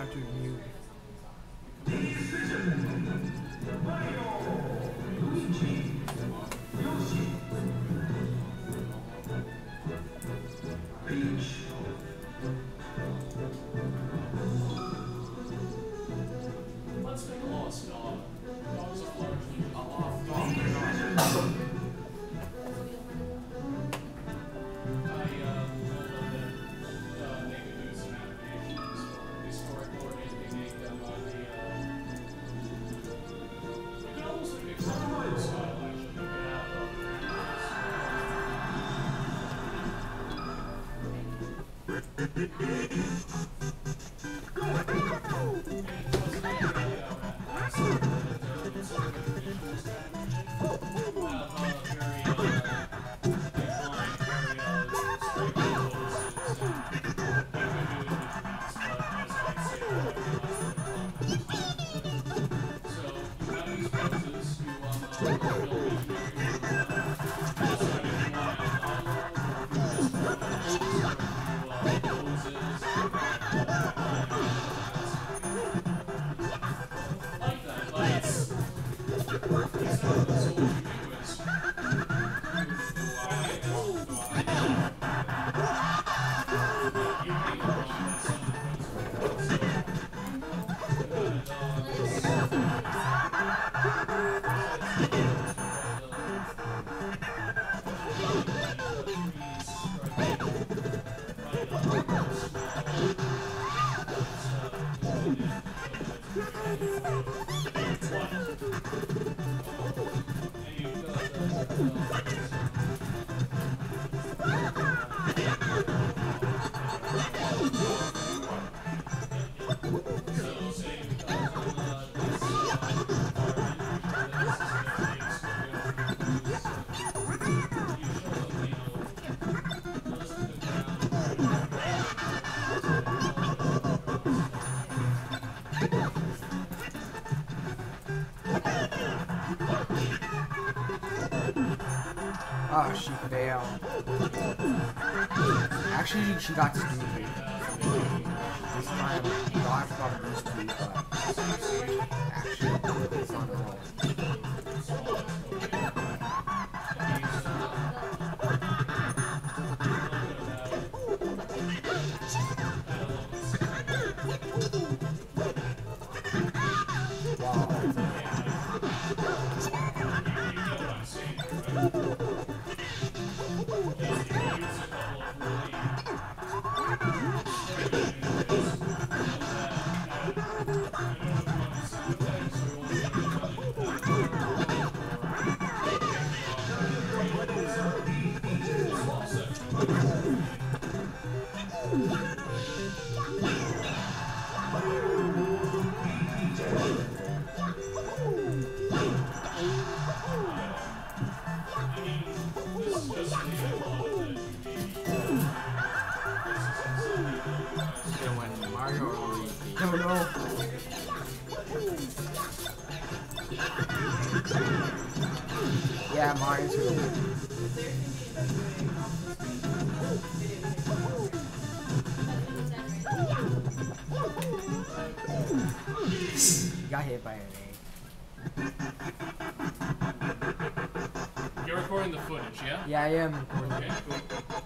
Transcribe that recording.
time to mute. Let's make a lost dog. Dogs are largely a lost dog. I told them that they could do some applications for historic coordinating. They make them on the. You can almost make some style actually. You could Oh, she failed. Actually, she got stupid. This time, dodge from those two, but actually, it's not at all. No, no. Yeah, mine too. You got hit by an egg. You're recording the footage, yeah? Yeah, I am recording. Okay, cool.